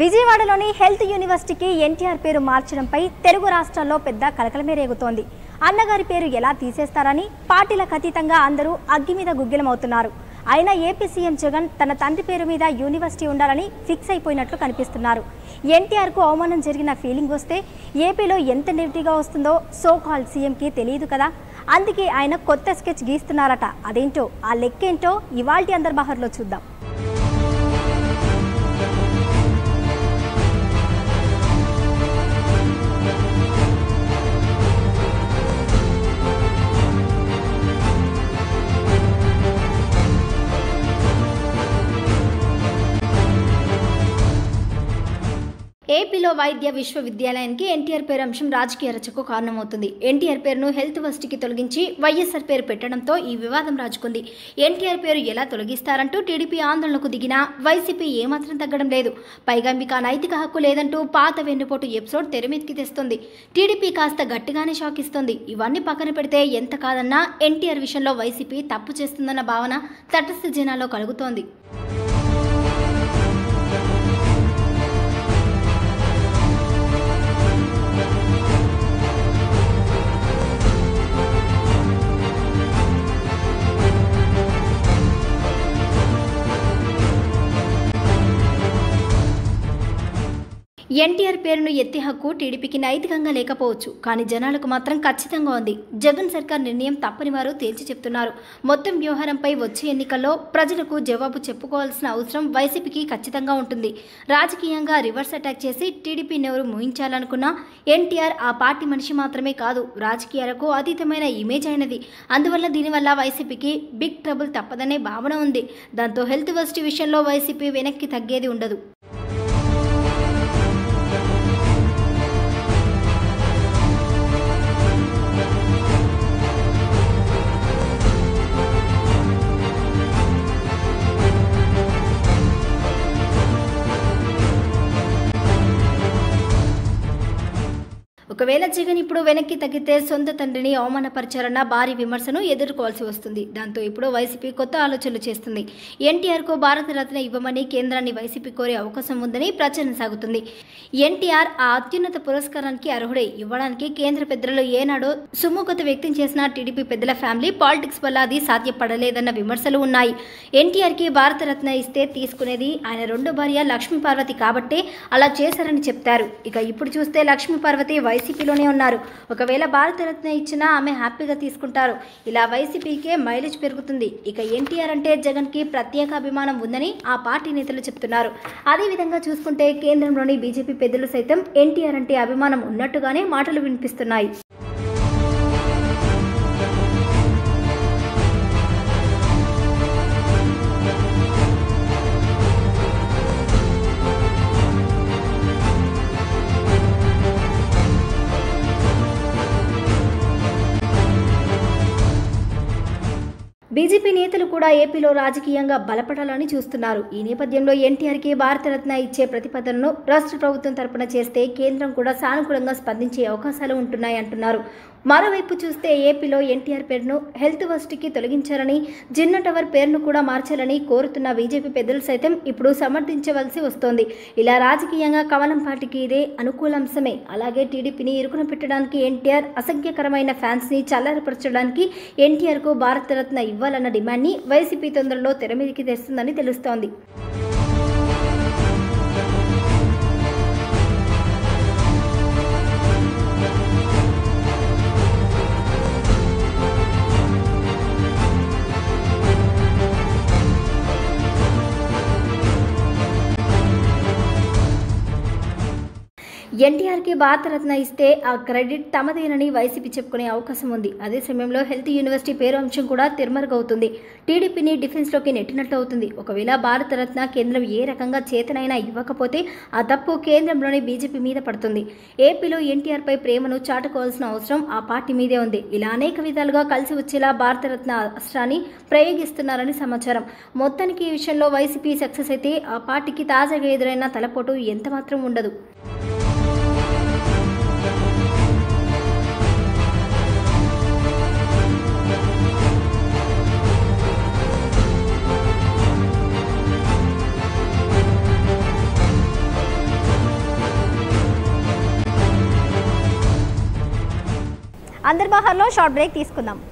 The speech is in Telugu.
విజయవాడలోని హెల్త్ యూనివర్సిటీకి ఎన్టీఆర్ పేరు మార్చడంపై తెలుగు రాష్ట్రాల్లో పెద్ద కలకలమే రేగుతోంది. అన్నగారి పేరు ఎలా తీసేస్తారని పార్టీలకు అతీతంగా అందరూ అగ్గి మీద గుగ్గిలమవుతున్నారు. అయినా ఏపీ సీఎం జగన్ తన తండ్రి పేరు మీద యూనివర్సిటీ ఉండాలని ఫిక్స్ అయిపోయినట్లు కనిపిస్తున్నారు. ఎన్టీఆర్కు అవమానం జరిగిన ఫీలింగ్ వస్తే ఏపీలో ఎంత నెగిటివ్గా వస్తుందో సో కాల్ సీఎంకి తెలియదు కదా. అందుకే ఆయన కొత్త స్కెచ్ గీస్తున్నారట. అదేంటో ఆ లెక్కేంటో ఇవాల్టి అందర్ బహర్లో చూద్దాం. ఏపీలో వైద్య విశ్వవిద్యాలయానికి ఎన్టీఆర్ పేరు అంశం రాజకీయ రచకు కారణమవుతుంది. ఎన్టీఆర్ పేరును హెల్త్ వర్సిటీకి తొలగించి వైఎస్ఆర్ పేరు పెట్టడంతో ఈ వివాదం రాజుకుంది. ఎన్టీఆర్ పేరు ఎలా తొలగిస్తారంటూ టీడీపీ ఆందోళనకు దిగినా వైసీపీ ఏమాత్రం తగ్గడం లేదు. పైగా మీకు నైతిక హక్కు లేదంటూ పాత వెన్నుపోటు ఎపిసోడ్ తెరమీదికి తెస్తుంది. టీడీపీ కాస్త గట్టిగానే షాక్ ఇస్తుంది. ఇవన్నీ పక్కన పెడితే ఎంత కాదన్నా ఎన్టీఆర్ విషయంలో వైసీపీ తప్పు చేస్తుందన్న భావన తటస్థ జనాల్లో కలుగుతోంది. ఎన్టీఆర్ పేరును ఎత్తే హక్కు టీడీపీకి నైతికంగా లేకపోవచ్చు, కానీ జనాలకు మాత్రం ఖచ్చితంగా ఉంది. జగన్ సర్కార్ నిర్ణయం తప్పని వారు తేల్చి చెప్తున్నారు. మొత్తం వ్యవహారంపై వచ్చే ఎన్నికల్లో ప్రజలకు జవాబు చెప్పుకోవాల్సిన అవసరం వైసీపీకి ఖచ్చితంగా ఉంటుంది. రాజకీయంగా రివర్స్ అటాక్ చేసి టీడీపీ నోరు మూయించాలనుకున్న ఎన్టీఆర్ ఆ పార్టీ మనిషి మాత్రమే కాదు, రాజకీయాలకు అతీతమైన ఇమేజ్ అయినది. అందువల్ల దీనివల్ల వైసీపీకి బిగ్ ట్రబుల్ తప్పదనే భావన ఉంది. దాంతో హెల్త్ వర్సిటీ విషయంలో వైసీపీ వెనక్కి తగ్గేది ఉండదు. ఒకవేళ జగన్ ఇప్పుడు వెనక్కి తగ్గితే సొంత తండ్రిని అవమానపరిచారన్న భారీ విమర్శను ఎదుర్కోవాల్సి వస్తుంది. దాంతో ఇప్పుడు వైసీపీ కొత్త ఆలోచనలు చేస్తుంది. ఎన్టీఆర్కు భారతరత్న ఇవ్వమని కేంద్రాన్ని వైసీపీ కోరే అవకాశం ఉందని ప్రచారం సాగుతుంది. ఎన్టీఆర్ ఆ అత్యున్నత పురస్కారానికి అర్హుడే. ఇవ్వడానికి కేంద్ర పెద్దలు ఏనాడో సుముఖత వ్యక్తం చేసిన టీడీపీ పెద్దల ఫ్యామిలీ పాలిటిక్స్ వల్ల అది సాధ్యపడలేదన్న విమర్శలు ఉన్నాయి. ఎన్టీఆర్కి భారతరత్న ఇస్తే తీసుకునేది ఆయన రెండో భార్య లక్ష్మీపార్వతి కాబట్టే అలా చేశారని చెప్తారు. ఇక ఇప్పుడు చూస్తే లక్ష్మీపార్వతి వైసీపీలోనే ఉన్నారు. ఒకవేళ భారతరత్న ఇచ్చినా ఆమె హ్యాపీగా తీసుకుంటారు. ఇలా వైసీపీకే మైలేజ్ పెరుగుతుంది. ఇక ఎన్టీఆర్ అంటే జగన్కి ప్రత్యేక అభిమానం ఉందని ఆ పార్టీ నేతలు చెప్తున్నారు. అదేవిధంగా చూసుకుంటే కేంద్రంలోని బీజేపీ పెద్దలు సైతం ఎన్టీఆర్ అంటే అభిమానం ఉన్నట్టుగానే మాటలు వినిపిస్తున్నాయి. బీజేపీ నేతలు కూడా ఏపీలో రాజకీయంగా బలపడాలని చూస్తున్నారు. ఈ నేపథ్యంలో ఎన్టీఆర్కి భారతరత్న ఇచ్చే ప్రతిపాదనను రాష్ట్ర ప్రభుత్వం తరపున చేస్తే కేంద్రం కూడా సానుకూలంగా స్పందించే అవకాశాలు ఉంటున్నాయి అంటున్నారు. మరోవైపు చూస్తే ఏపీలో ఎన్టీఆర్ పేరును హెల్త్ వర్సిటీకి తొలగించారని, జిన్నా టవర్ పేరును కూడా మార్చాలని కోరుతున్న బీజేపీ పెద్దలు సైతం ఇప్పుడు సమర్థించవలసి వస్తోంది. ఇలా రాజకీయంగా కమలం పార్టీకి ఇదే అనుకూలాంశమే. అలాగే టీడీపీని ఇరుకున పెట్టడానికి ఎన్టీఆర్ అసంఖ్యకరమైన ఫ్యాన్స్ని చల్లారపరచడానికి ఎన్టీఆర్కు భారతరత్న ఇవ్వాలన్న డిమాండ్ని వైసీపీ తొందరలో తెరమీదికి తెస్తుందని తెలుస్తోంది. ఎన్టీఆర్కి భారతరత్న ఇస్తే ఆ క్రెడిట్ తమదేనని వైసీపీ చెప్పుకునే అవకాశం ఉంది. అదే సమయంలో హెల్త్ యూనివర్సిటీ పేరు అంశం కూడా తిరుమరుగవుతుంది. టీడీపీని డిఫెన్స్లోకి నెట్టినట్టు అవుతుంది. ఒకవేళ భారతరత్న కేంద్రం ఏ రకంగా చేతనైనా ఇవ్వకపోతే ఆ తప్పు కేంద్రంలోని బీజేపీ మీద పడుతుంది. ఏపీలో ఎన్టీఆర్పై ప్రేమను చాటుకోవాల్సిన అవసరం ఆ పార్టీ మీదే ఉంది. ఇలా అనేక విధాలుగా కలిసి వచ్చేలా భారతరత్న అస్త్రాన్ని ప్రయోగిస్తున్నారని సమాచారం. మొత్తానికి ఈ విషయంలో వైసీపీ సక్సెస్ అయితే ఆ పార్టీకి తాజాగా ఎదురైన తలపోటు ఎంతమాత్రం ఉండదు. అందర్ బహార్లో షార్ట్ బ్రేక్ తీసుకుందాం.